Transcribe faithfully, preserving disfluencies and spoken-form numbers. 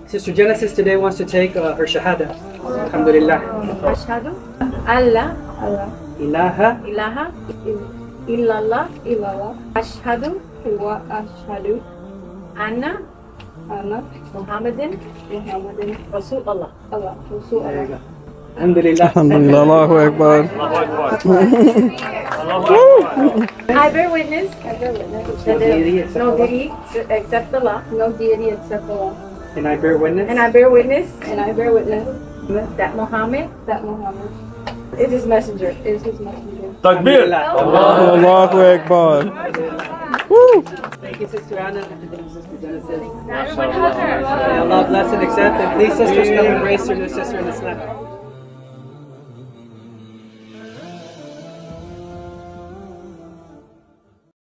Sister Genesis today wants to take uh, her shahada. Alhamdulillah. Ashhadu alla Ilaha ilaha illallah illallah. Ashhadu wa ashhadu anna anna Muhammadan Muhammadan Rasulullah. Allah Rasulullah. Alhamdulillah. Alhamdulillah. Allahu Akbar. I bear witness. I bear witness. That there is no deity except Allah. No deity except Allah. And I bear witness. And I bear witness. And I bear witness that Muhammad. That Muhammad is his messenger. Is his messenger. Takbir. Allahu Akbar. Woo! Thank you, Sister Anna. Sister Genesis. Everyone hug her. May Allah bless and accept. And please, sisters, come embrace your new sister in Islam.